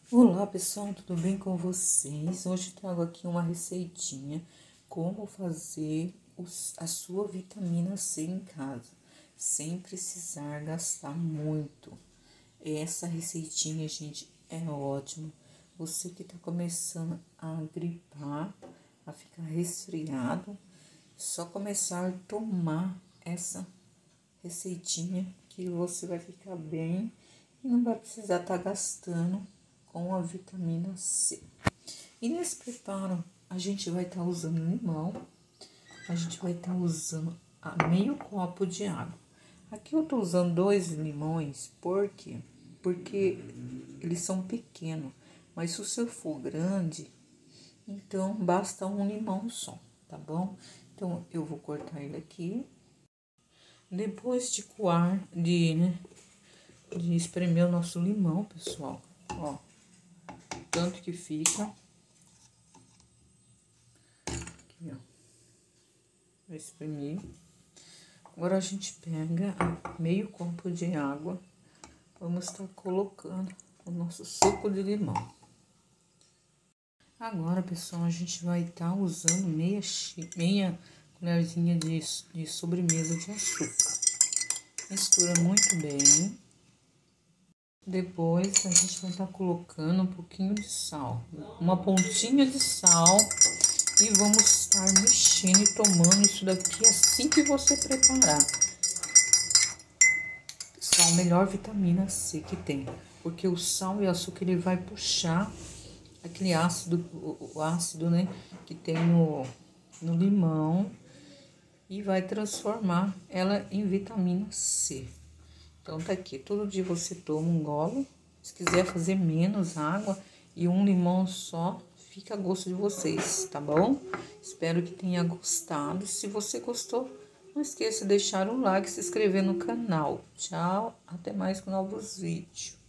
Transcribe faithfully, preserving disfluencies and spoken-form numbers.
Olá pessoal, tudo bem com vocês? Hoje trago aqui uma receitinha como fazer os, a sua vitamina C em casa, sem precisar gastar muito. Essa receitinha, gente, é ótima. Você que tá começando a gripar, a ficar resfriado, só começar a tomar essa receitinha que você vai ficar bem e não vai precisar estar tá gastando com a vitamina C. E nesse preparo, a gente vai estar tá usando limão, a gente vai estar tá usando a meio copo de água. Aqui eu tô usando dois limões, por quê? Porque eles são pequenos, mas se o seu for grande, então basta um limão só, tá bom? Então eu vou cortar ele aqui. Depois de coar, de, né, de espremer o nosso limão, pessoal, ó. Tanto que fica. Aqui, ó. Vai espremer. Agora a gente pega meio copo de água. Vamos estar colocando o nosso suco de limão. Agora, pessoal, a gente vai estar usando meia, meia colherzinha de, de sobremesa de açúcar. Mistura muito bem. Depois a gente vai estar colocando um pouquinho de sal, uma pontinha de sal, e vamos estar mexendo e tomando isso daqui assim que você preparar. Sal, melhor vitamina C que tem, porque o sal e o açúcar ele vai puxar aquele ácido, o ácido, né, que tem no, no limão e vai transformar ela em vitamina C. Então, tá aqui, todo dia você toma um gole, se quiser fazer menos água e um limão só, fica a gosto de vocês, tá bom? Espero que tenha gostado. Se você gostou, não esqueça de deixar o like e se inscrever no canal. Tchau, até mais com novos vídeos.